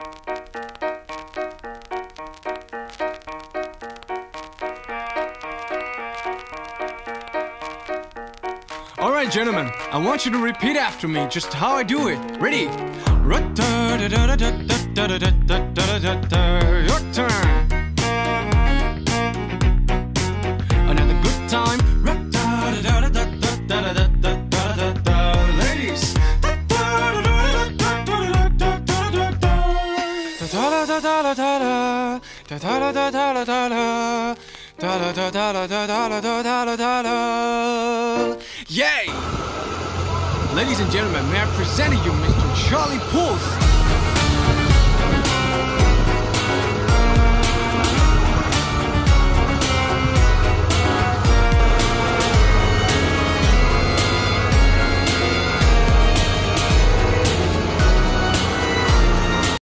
Alright, gentlemen, I want you to repeat after me just how I do it. Ready? Your turn. Another good time. Ladies. Yay! Ladies and gentlemen, may I present you Mr. Charlie Pulse.